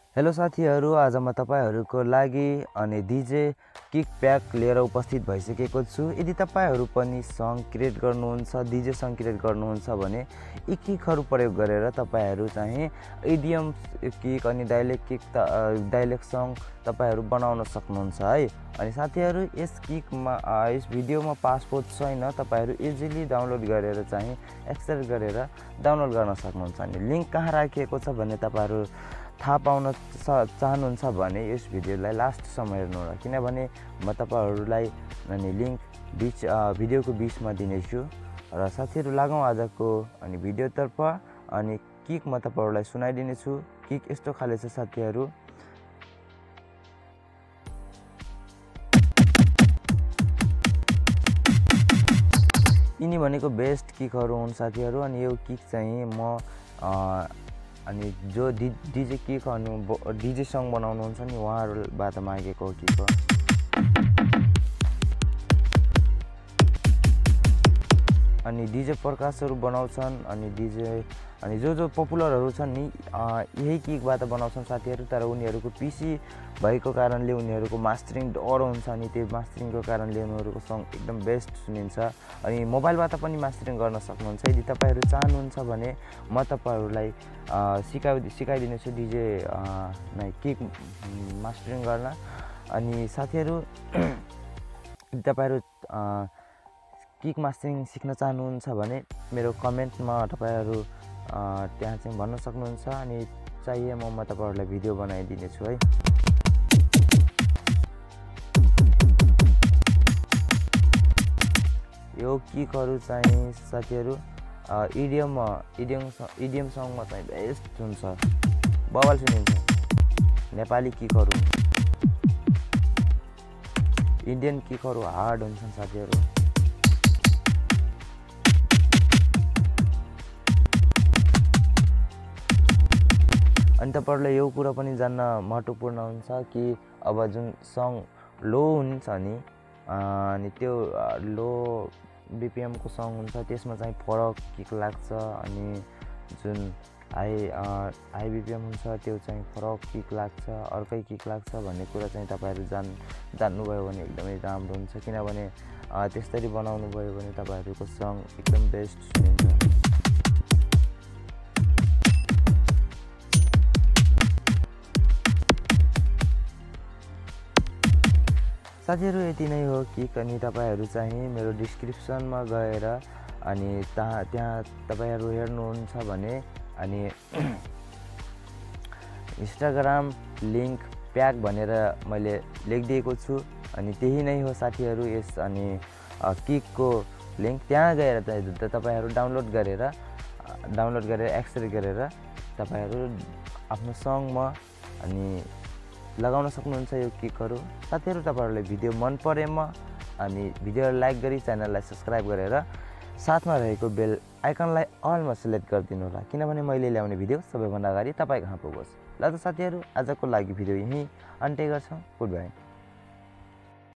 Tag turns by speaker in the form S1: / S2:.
S1: Hello साथीहरू, आज म तपाईहरूको लागि अनि डीजे किक प्याक लिएर उपस्थित भइसकेको छु। यदि तपाईहरू पनि सङ क्रिएट गर्नुहुन्छ, डीजे सङ क्रिएट गर्नुहुन्छ भने यी किकहरू प्रयोग गरेर तपाईहरू चाहिँ इडियम किक अनि डायलेक्ट सङ तपाईहरू बनाउन सक्नुहुन्छ है। अनि साथीहरू, यस भिडियोमा पासपोर्ट छैन, तपाईहरू इजिली डाउनलोड गरेर चाहिँ एक्सट्र्याक्ट गरेर डाउनलोड गर्न सक्नुहुन्छ। अनि लिङ्क कहाँ राखिएको छ भन्ने तपाईहरू थाहा पाउन चाहनुहुन्छ भने यस भिडियोलाई लास्टसम्म हेर्नु होला, किनभने म तपाईहरूलाई अनि लिङ्क भिडियोको बिचमा दिनेछु। र साथीहरू, लागौँ आजको अनि भिडियोतर्फ। अनि किक म तपाईहरूलाई सुनाइदिनेछु। किक यस्तो खाले छ साथीहरू। यिनी भनेको बेस्ट किकहरू हुन् साथीहरू। अनि यो किक चाहिँ म अनि जो डीजे किक डीजे सङ बनाउनुहुन्छ नि उहाँहरूबाट मागेको किक हो। अनि डीजे प्रकाशहरू बनाउँछन् अनि जो पपुलरहरू छन् नि यही किकबाट बनाउँछन् साथीहरू। तर उनीहरूको पीसी भएको कारणले उनीहरूको मास्टरिङ डर हुन्छ, अनि त्यो मास्टरिङको कारणले उनीहरूको सङ एकदम बेस्ट सुनिन्छ। अनि मोबाइलबाट पनि मास्टरिङ गर्न सक्नुहुन्छ। यदि तपाईहरू चाहनुहुन्छ भने म तपाईहरूलाई सिकाइदिनेछु डीजे किक मास्टरिङ गर्न। अनि साथीहरू, यदि तपाईहरू किक मास्टरिङ सिक्न चाहनुहुन्छ भने मेरो कमेन्टमा तपाईहरू त्यहाँ चाहिँ भन्न सक्नुहुन्छ। अनि चाहिए म तपाईहरूलाई भिडियो बनाइदिनेछु है। यो किकहरू चाहिँ साथीहरू इडियम सङमा चाहिँ बेस्ट हुन्छ, बवाल सुनिन्छ। नेपाली किकहरू, इन्डियन किकहरू हार्ड हुन्छन् साथीहरू। अनि तपाईहरूलाई यो कुरा पनि जान्न महत्त्वपूर्ण हुन्छ कि अब जुन सङ लो हुन्छ नि अनि त्यो लो बिपिएमको सङ हुन्छ त्यसमा चाहिँ फरक किक लाग्छ। अनि जुन हाई बिपिएम हुन्छ त्यो चाहिँ फरक किक लाग्छ, अर्कै किक लाग्छ भन्ने कुरा चाहिँ तपाईहरू जान्नुभयो भने एकदमै राम्रो हुन्छ। किनभने त्यसरी बनाउनु भयो भने तपाईहरूको सङ एकदम बेस्ट सुनिन्छ। साथीहरू, यति नै हो किक। अनि तपाईहरू चाहिँ मेरो डिस्क्रिप्सनमा गएर अनि त्यहाँ तपाईहरू हेर्नुहुन्छ भने अनि इन्स्टाग्राम लिङ्क प्याक भनेर मैले लेखिदिएको छु। अनि त्यही नै हो साथीहरू यस अनि किकको लिङ्क। त्यहाँ गएर तपाईहरू डाउनलोड गरेर एक्सट्र्याक्ट गरेर तपाईहरू आफ्नो सङमा अनि लगाउन सक्नुहुन्छ यो किकहरू। साथीहरू, तपाईहरूलाई भिडियो मन परेमा अनि भिडियोलाई लाइक गरी च्यानललाई सब्सक्राइब गरेर साथमा रहेको बेल आइकनलाई अलमा सेलेक्ट गरिदिनु होला, किनभने मैले ल्याउने भिडियो सबैभन्दा अगाडि तपाईँ कहाँ पुगोस्। ल त साथीहरू, आजको लागि भिडियो यहीँ अन्त्य गर्छौँ। Good by.